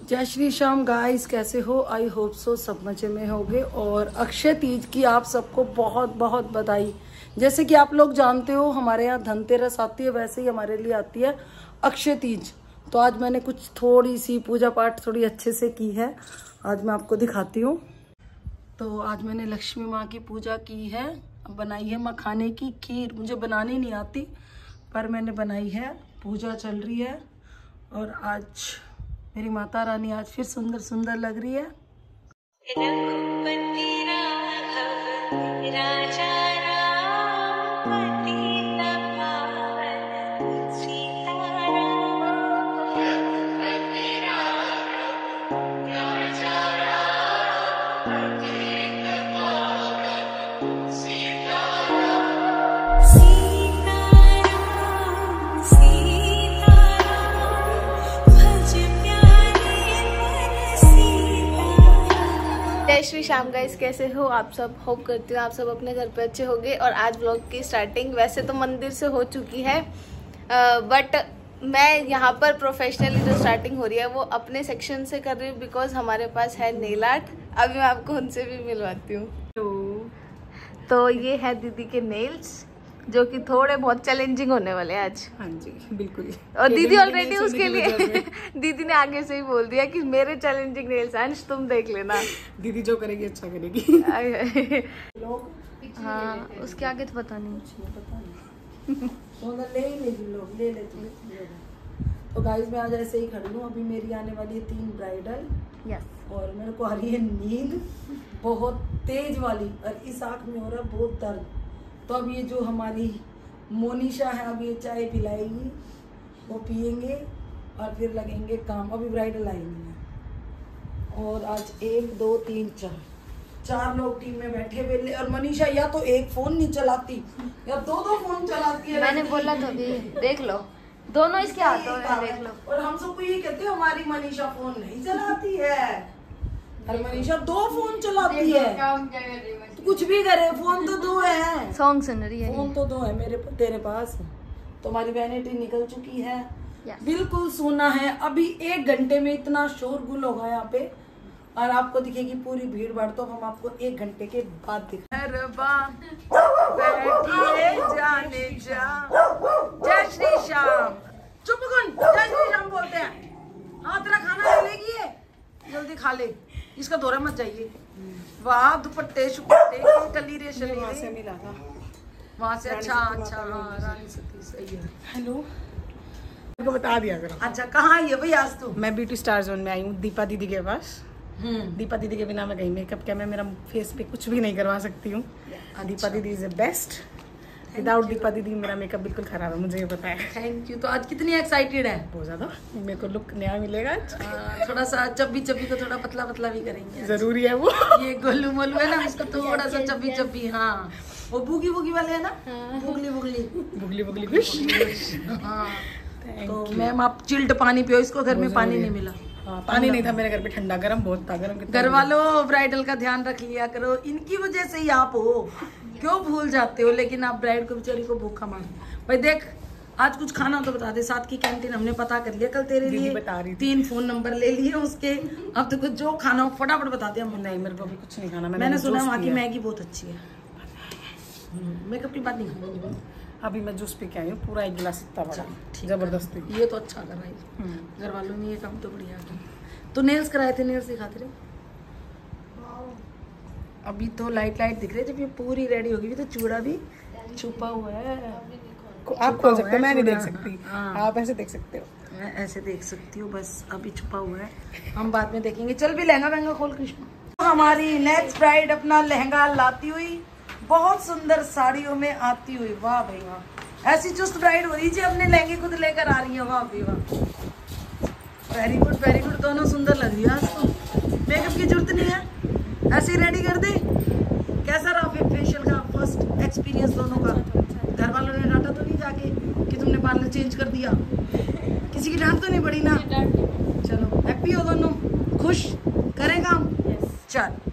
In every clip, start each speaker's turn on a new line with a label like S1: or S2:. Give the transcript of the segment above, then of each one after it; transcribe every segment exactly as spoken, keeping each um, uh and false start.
S1: जय श्री श्याम गाइस, कैसे हो? आई होप सो सब मजे में होगे। और अक्षय तीज की आप सबको बहुत बहुत बधाई। जैसे कि आप लोग जानते हो हमारे यहाँ धनतेरस आती है, वैसे ही हमारे लिए आती है अक्षय तीज। तो आज मैंने कुछ थोड़ी सी पूजा पाठ थोड़ी अच्छे से की है, आज मैं आपको दिखाती हूँ। तो आज मैंने लक्ष्मी माँ की पूजा की है, बनाई है मखाने की खीर। मुझे बनानी नहीं आती पर मैंने बनाई है, पूजा चल रही है। और आज मेरी माता रानी आज फिर सुंदर सुंदर लग रही है।
S2: जय श्री श्याम गाइस, कैसे हो आप सब? होप करती हूँ आप सब अपने घर पे अच्छे होंगे। और आज व्लॉग की स्टार्टिंग वैसे तो मंदिर से हो चुकी है, बट मैं यहाँ पर प्रोफेशनली जो स्टार्टिंग हो रही है वो अपने सेक्शन से कर रही हूँ, बिकॉज हमारे पास है नेल आर्ट। अभी मैं आपको उनसे भी मिलवाती हूँ। तो ये है दीदी के नेल्स, जो कि थोड़े बहुत चैलेंजिंग होने वाले हैं आज।
S1: हाँ जी बिल्कुल।
S2: और दीदी ऑलरेडी उसके लिए दीदी ने आगे से ही बोल दिया कि मेरे चैलेंजिंग नेल्स अंश तुम देख लेना।
S1: दीदी जो करेगी अच्छा करेगी।
S2: हाँ, उसके आगे तो पता नहीं।
S1: पता नहीं तो ले ही ले लोग ले ले तो गाइस मैं आज ऐसे ही खड़ी हूँ। अभी मेरी आने वाली है तीन ब्राइडल।
S2: यस।
S1: और मेरे को आ रही है नींद बहुत तेज वाली, और इस आँख में हो रहा है बहुत दर्द। तो अब ये जो हमारी मोनिशा है, अब ये चाय पिलाएगी, वो पियेंगे और फिर लगेंगे काम। अभी ब्राइडल आएंगे और आज एक दो तीन चार चार लोग टीम में बैठे हुए। और मनीषा या तो एक फोन नहीं चलाती या दो दो फोन चलाती है।
S2: मैंने बोला तो भी देख लो, दोनों इसके हाथों में, देख लो।
S1: और हम सबको ये कहते हैं हमारी मनीषा फोन नहीं चलाती है, और मनीषा दो फोन चलाती है। तो कुछ भी करे, फोन तो दो है।
S2: सॉन्ग सुन रही है,
S1: फोन तो दो है मेरे तेरे पास। तो हमारी वैनिटी निकल चुकी है, बिल्कुल सोना है। अभी एक घंटे में इतना शोरगुल होगा यहाँ पे, और आपको दिखेगी पूरी भीड़ भाड़। तो हम आपको एक घंटे के बाद दिखाएं। जाने जा जय श्री श्याम। चुप कौन? जय श्री श्याम बोलते हैं। हाँ तेरा खाना ले लेगी है, जल्दी खा ले, इसका दौरा मत जाइए। वाह दुपट्टे शुपट्टे कली रे शली वहाँ से मिला था, वहाँ से। अच्छा अच्छा हाँ रानी सती सही है। हेलो
S3: को बता दिया करो।
S1: अच्छा कहाँ आई है भाई आज तू?
S3: मैं ब्यूटी स्टार जोन में आई हूँ दीपा दीदी के पास। दीपा दीदी के बिना मैं कहीं मेकअप क्या, मैं मेरा फेस पे कुछ भी नहीं करवा सकती हूँ। दीपा दीदी is the best. Without Deepa दीदी मेरा मेकअप बिल्कुल खराब है, मुझे ये पता है।
S1: Thank you. तो आज कितनी एक्साइटेड है?
S3: बहुत ज्यादा। मेरे को लुक नया मिलेगा आज।
S1: आ, थोड़ा सा चब्बी चब्बी को थोड़ा पतला पतला भी करेंगे,
S3: जरूरी है वो।
S1: ये गोलू मोलू है ना, उसको थोड़ा सा चब्बी चब्बी। हाँ वो बुगी बुगी वाले है ना, बुगली बुगली
S3: बुगली बुगली खुश।
S1: हाँ तो मैम आप चिल्ड पानी पियो, इसको घर में पानी नहीं मिला।
S3: हाँ, पानी नहीं था मेरे घर पे, ठंडा गर्म बहुत था। गर्म
S1: घर वालों ब्राइडल का ध्यान रख लिया करो, इनकी वजह से ही आप हो। क्यों भूल जाते हो? लेकिन आप ब्राइड को बेचारी को भूखा मार भाई। देख आज कुछ खाना तो बता दे, साथ की कैंटीन हमने पता कर लिया कल तेरे लिए,
S3: बता रही
S1: तीन फोन नंबर ले लिए उसके। अब तो कुछ जो खाना हो फटाफट बता दिया।
S3: नहीं मेरे को अभी कुछ नहीं खाना।
S1: मैंने सुना वहाँ की मैगी बहुत अच्छी है। मेकअप की बात नहीं खाऊंगी,
S3: अभी मैं जूस पी के आई हूँ पूरा एक गिलास इतना बड़ा, जबरदस्ती।
S1: ये तो अच्छा कर रहा है घर वालों ने, ये काम तो बढ़िया किया। तो नेल्स कराए थे, नेल्स दिखाते रहे। अभी तो लाइट लाइट दिख रही है, जब ये पूरी रेडी होगी तो चूड़ा भी छुपा हुआ है।
S3: आप खोल सकते हो, मैं नहीं देख सकती। आप ऐसे देख सकते हो।
S1: मैं ऐसे देख सकती हूँ, बस अभी छुपा हुआ है, हम बाद में देखेंगे। चल भी लहंगा वहंगा खोल कृष्णा। हमारी नेक्स्ट ब्राइड अपना लहंगा लाती हुई, बहुत सुंदर साड़ियों में आती हुई। वाह भाई वाह, ऐसी चुस्त ब्राइड हो रही है, अपने लहंगे खुद लेकर आ रही है। वाह भाई वाह, वेरी गुड वेरी गुड। दोनों सुंदर लग रही है आज तो, मेकअप की जरूरत नहीं है, ऐसे रेडी कर दे। कैसा रहा फेशियल का फर्स्ट एक्सपीरियंस दोनों का? घर वालों ने डांटा तो नहीं जाके कि तुमने पार्लर चेंज कर दिया? किसी की डांट तो नहीं पड़ी ना? चलो हैप्पी हो दोनों, खुश करेगा हम। चल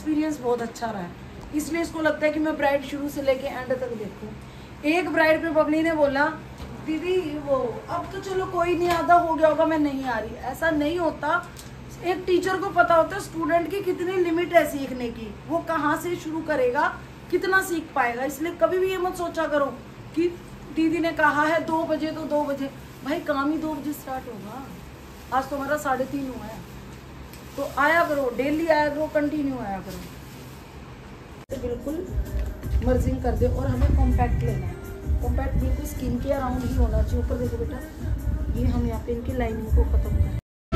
S1: एक्सपीरियंस बहुत अच्छा रहा है, इसलिए इसको लगता है कि मैं ब्राइड शुरू से लेके एंड तक देखूं। एक ब्राइड पे बबली ने बोला दीदी वो अब तो चलो कोई नहीं, आधा हो गया होगा मैं नहीं आ रही। ऐसा नहीं होता, एक टीचर को पता होता है स्टूडेंट की कितनी लिमिट है सीखने की, वो कहाँ से शुरू करेगा, कितना सीख पाएगा। इसलिए कभी भी ये मत सोचा करो कि दीदी ने कहा है दो बजे तो दो बजे, भाई काम ही दो बजे स्टार्ट होगा। आज तो हमारा साढ़े तीन हुआ है, तो आया करो, डेली आया करो, कंटिन्यू आया करो। बिल्कुल मर्जिंग कर दे। और हमें कॉम्पैक्ट लेना है, कॉम्पैक्ट बिल्कुल स्किन के अराउंड ही होना चाहिए। ऊपर देखो बेटा, ये हम यहाँ पे इनकी लाइनिंग को खत्म करें।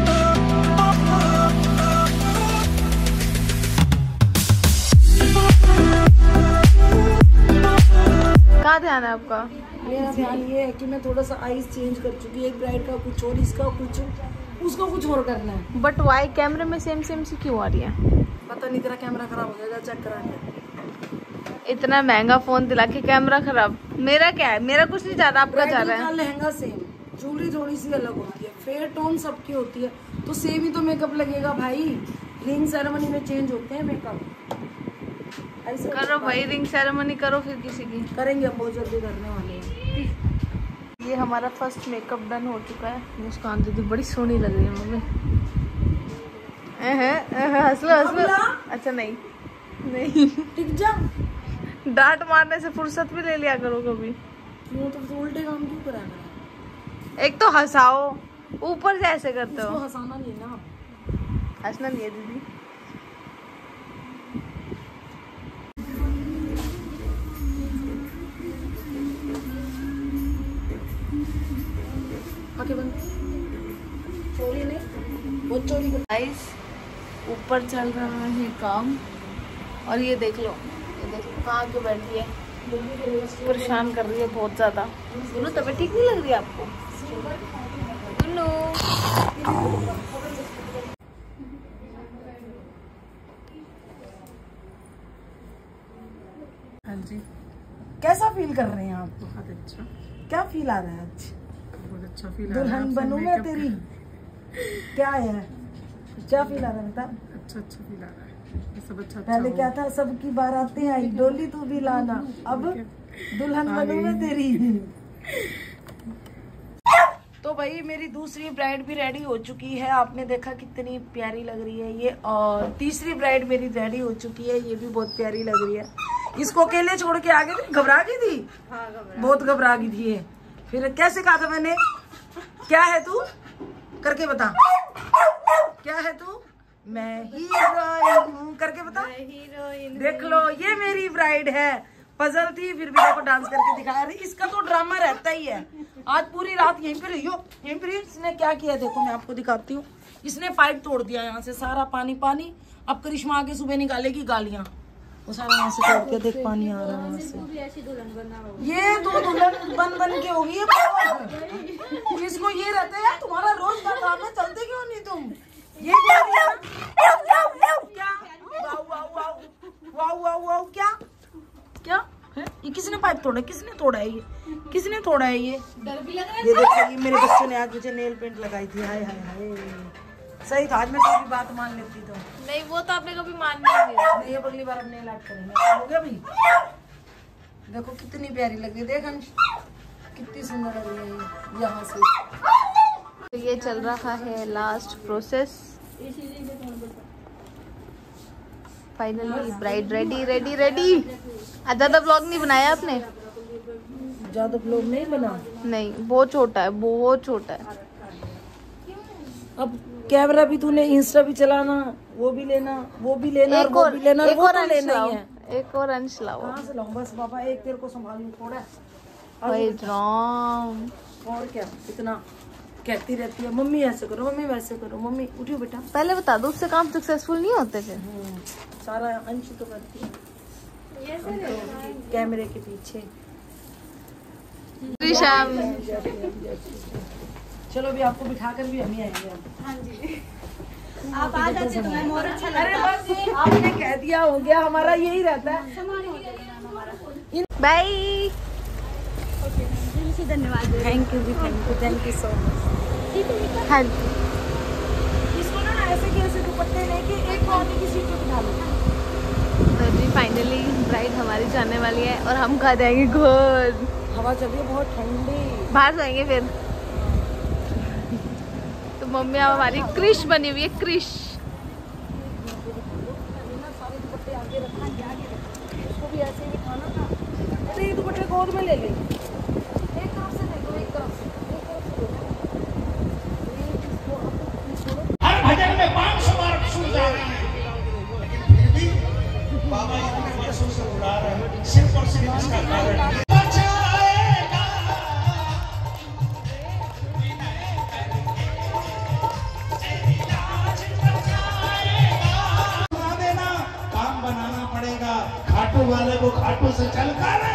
S2: कहाँ ध्यान है आपका?
S1: मेरा ध्यान ये है कि मैं थोड़ा सा आईज चेंज कर चुकी है, एक ब्राइड का कुछ और, इसका कुछ, उसका कुछ और करना है।
S2: बट वाई कैमरे में सेम सेम सी क्यों आ रही है?
S1: पता नहीं, तेरा कैमरा खराब हो जाएगा, चेक करा के।
S2: इतना महंगा फोन दिला के कैमरा खराब। मेरा क्या है, मेरा कुछ नहीं जा रहा, आपका जा रहा है।
S1: लहंगा सेम, ज्वेलरी थोड़ी सी अलग होती है, फेयर टोन सबकी होती है, तो सेम ही तो मेकअप लगेगा भाई। रिंग सेरेमनी में चेंज होते हैं मेकअप। ऐसे
S2: करो भाई, रिंग सेरेमनी करो फिर किसी की।
S1: करेंगे, हम बहुत जल्दी करने वाले हैं।
S2: ये हमारा फर्स्ट मेकअप डन हो चुका है। मुस्कान दीदी बड़ी सोहनी लग रही है मम्मी। हंसलो हंसलो। अच्छा नहीं नहीं,
S1: टिक जा।
S2: डांट मारने से फुर्सत भी ले लिया करो कभी।
S1: क्यों, तो उल्टे काम क्यों करा है?
S2: एक तो हंसाओ, ऊपर से ऐसे करते हो।
S1: हंसाना नहीं ना,
S2: हंसना नहीं है दीदी।
S1: आके बंद, चोरी नहीं, बहुत चोरी कर।
S2: गाइस ऊपर चल रहा है काम, और ये देख लो, ये देख लो कहाँ के बैठी है, परेशान कर रही है बहुत ज्यादा। सुनो, तबीयत ठीक नहीं लग रही आपको? सुनो,
S3: हाँ जी,
S1: कैसा फील कर रहे हैं आप?
S3: बहुत अच्छा,
S1: क्या फील आ रहा है आज?
S3: बहुत अच्छा फील आ रहा है।
S1: दुल्हन
S3: आपसे
S1: बनूं मैं
S3: makeup
S1: तेरी,
S3: कर-
S1: क्या है, क्या फील आ रहा है बता?
S3: अच्छा अच्छा फील आ रहा है, ये सब अच्छा अच्छा
S1: पहले
S3: हो।
S1: क्या था, सबकी बारातें आई, डोली तू भी लाना, अब दुल्हन
S3: आ
S1: बनूं मैं
S3: गई।
S1: तेरी। तो भाई मेरी दूसरी ब्राइड भी रेडी हो चुकी है, आपने देखा कितनी प्यारी लग रही है ये। और तीसरी ब्राइड मेरी रेडी हो चुकी है, ये भी बहुत प्यारी लग रही है। इसको अकेले छोड़ के आगे थी, घबरा गई थी। हाँ, बहुत घबरा गई थी ये। फिर कैसे कहा था मैंने, क्या है तू, करके बता, क्या है तू? मैं हीरोइन हूँ, करके बता। हीरोइन, देख लो ये मेरी ब्राइड है। पजल थी, फिर भी देखो डांस करके दिखाया। इसका तो ड्रामा रहता ही है। आज पूरी रात यहीं पे रही हो, यहीं पे। इसने क्या किया देखो, मैं आपको दिखाती हूँ। इसने पाइप तोड़ दिया, यहाँ से सारा पानी पानी। अब करिश्मा आके सुबह निकालेगी गालियाँ, वो सारा यहाँ से तोड़ के देख, पानी आ रहा है वहाँ से। ये तो दुल्हन बन बन के होगी ये। इसको ये रहता है, तुम्हारा रोज का काम है, चलते क्यों नहीं तुम? ये क्या वाव वाव वाव, क्या क्या है ये? किसने पाइप तोड़ा, किसने तोड़ा है ये, किसने तोड़ा है ये? डर भी लग रहा है। ये देखो, ये मेरे बच्चों ने आज मुझे नेल पेंट लगाई थी। हाय हाय हाय, सही था, आज मैं तेरी बात मान लेती तो।
S2: नहीं, वो तो आपने कभी माननी नहीं है।
S1: नहीं, अब अगली बार अब नेल आर्ट करेंगे। हो गया भाई, देखो कितनी प्यारी लग रही है, देख अंश कितनी सुंदर लग रही है यहाँ से।
S2: तो ये चल रहा है last process. Finally bride ready ready ready. आज ज्यादा ब्लॉग नहीं बनाया आपने?
S1: ज्यादा ब्लॉग नहीं बना,
S2: नहीं, बहुत छोटा है, बहुत छोटा है।
S1: अब कैमरा भी तूने, इंस्टा भी चलाना, वो भी लेना, वो भी लेना, और
S2: एक
S1: वो
S2: और
S1: भी लेना,
S2: एक
S1: वो
S2: और
S1: तो
S2: अंश
S1: लेना
S2: लाओ,
S1: ही है।
S2: एक और अंश लाओ।
S1: कहाँ से लाऊं? बस बाबा एक तेरे को संभालू थोड़ा।
S2: भाई राम,
S1: और क्या, इतना कहती रहती है मम्मी ऐसे करो, मम्मी वैसे करो, मम्मी उठियो बेटा।
S2: पहले बता दो, उससे काम सक्सेसफुल नहीं होते थे।
S1: सारा अंश तो करती है, तो कैमरे के पीछे।
S2: शाम,
S1: चलो भी आपको बिठाकर भी हम ही आएंगे। हाँ जी,
S3: आप आ जाते तो मैम और अच्छा लगता।
S1: अरे बस आपने कह दिया, हो गया, हमारा यही रहता है।
S2: बाय,
S3: धन्यवाद।
S1: थैंक यू जी, thank you, thank you so much.
S2: हाँ जी।
S1: इसको ना ऐसे कैसे दुपट्टे लेके एक कॉर्नर की सीट पे बिठा लो।
S2: फाइनली ब्राइड हमारी जाने वाली है और हम खा जाएंगे घर।
S1: हवा चल रही है बहुत ठंडी,
S2: बाहर जाएंगे फिर। तो मम्मी अब हमारी क्रिश बनी हुई है, क्रिश।
S1: इसको भी ऐसे ही खाना था। अरे ये दुपट्टे गोद में ले ले, एक तरफ से देखो, एक तरफ से, एक तरफ से देखो।
S4: हर भजन में पाँच सौ बार सुन जा रहे हैं, लेकिन फिर भी बाबा इतने वर्षों से उड़ा रहे हैं, सिर्फ और सिर्फ इसका कारण खाटू वाले को खाटू से चलकर